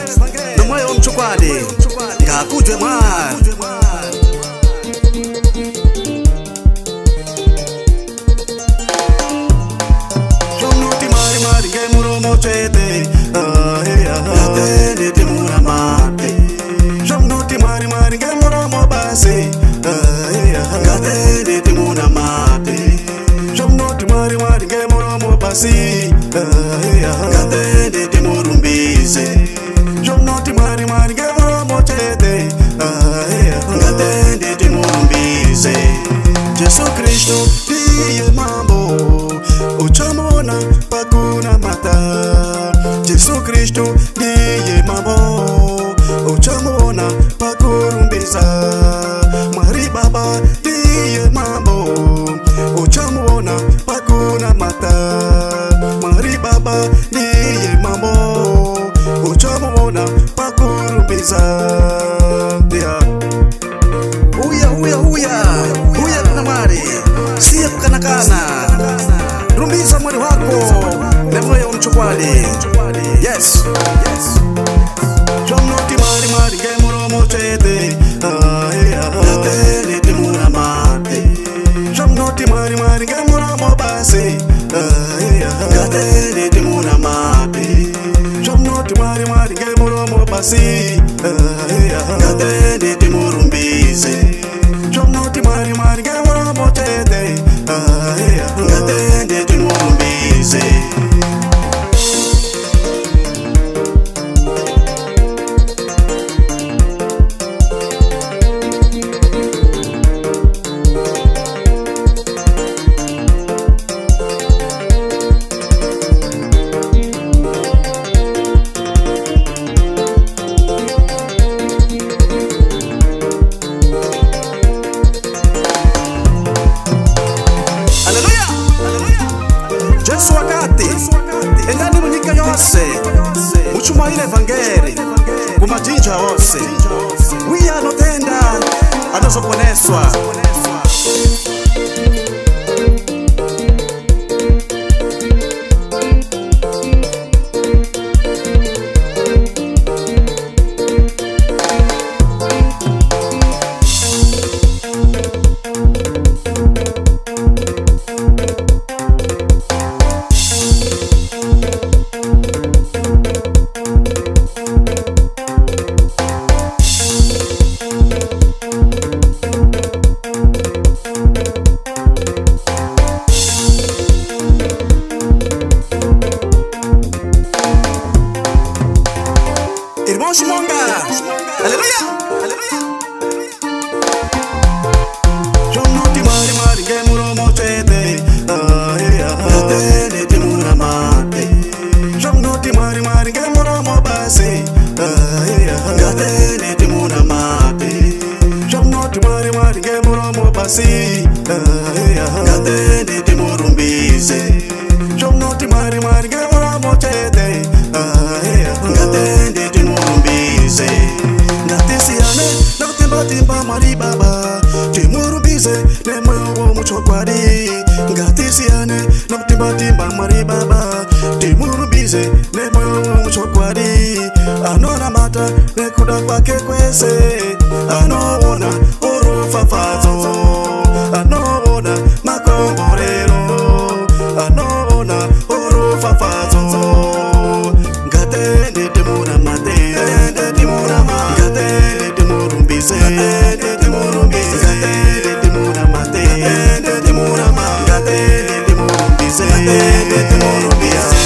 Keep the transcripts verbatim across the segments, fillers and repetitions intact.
Nomoyo omchokwadi ngakujwe mwana Jomuti mari mari ngemuromo chete Gatende timura mate Jomuti mari mari ngemuromo basi Gatende timura mate Jomuti mari mari ngemuromo basi Gatende timurumbize Jomuti mari mari ngemuromo chete Gatende timurumbize Jesu Kristo ndiye mambo Uchamona pakuna mata Jesu Kristo ndiye mambo Uchamona pakurumbiza Mari Baba ndiye mambo Uchamona pakuna mata Mari Baba ndiye mambo Uchamona pakurumbiza yeah. Uya uya uya Uya kuna mari Siya kukanakana Rumbiza mwili wako Nemoyo omchokwadi Yes Jomuti mari mari ngemuromo chete Gatende timura mate Jomuti mari mari ngemuromo basi Gatende timura mate Jomuti mari mari ngemuromo basi Gatende timurumbize Jomuti mari mari ngemuromo chete Gatende timurumbize Jesu wakati endani munyika yose muchumaile evangeli kumajinja wose wiya anotenda anozoponeswa Irmãos Monga, aleluia, aleluia. Jomuti mari mari ngemuromo chete, Gatende timura mate. Jomuti mari mari ngemuromo basi, Gatende timura mate. Jomuti mari mari ngemuromo basi, Gatende timurumbize. Jomuti mari mari ngemuromo chete, Gatende timurumbize. Ngatisiane nakutimba timba Mari Baba timurumbize nemoyo omchokwadi. Ngatisiane nakutimba timba Mari Baba timurumbize nemoyo omchokwadi. Anona mata nekuda kwake kwese anobona urufafazo anobona makomborero anobona urufafazo Gatende timura mate Gatende timura mate Gatende timurumbize Gatende timurumbize Gatende timura mate Gatende timura mate Gatende timurumbize Gatende timurumbize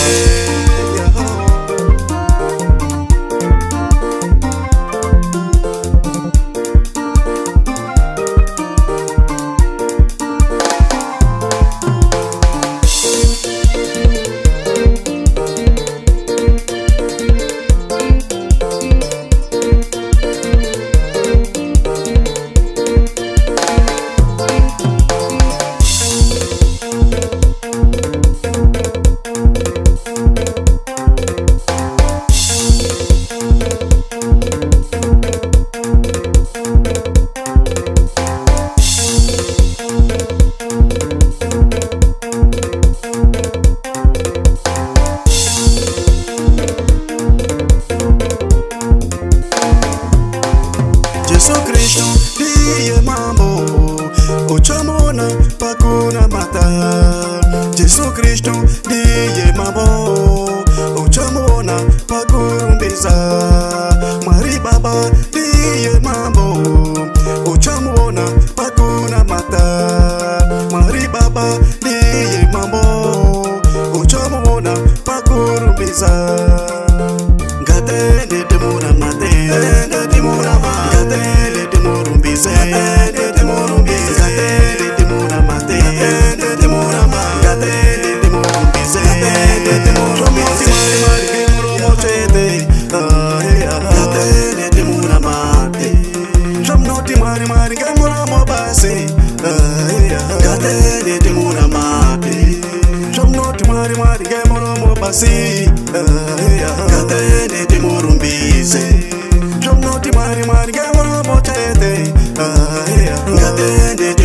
Mari baba diye mambo uchamuona pakuna mata. Mari baba diye mambo uchamuona pakurubiza. Gatende temura mate, gatende temura mate, gatende temurumbize, gatende temurumbize, gatende temura mate, gatende temura mate, gatende temurumbize, gatende temurumbize. Mari mochete, gatende temura mate. Jamnoti mari mari gamura mobase, gatende temura mate. Jamnoti mari mari gamura mobase, gatende temurumbize. Jamnoti mari mari gamura mochete, gatende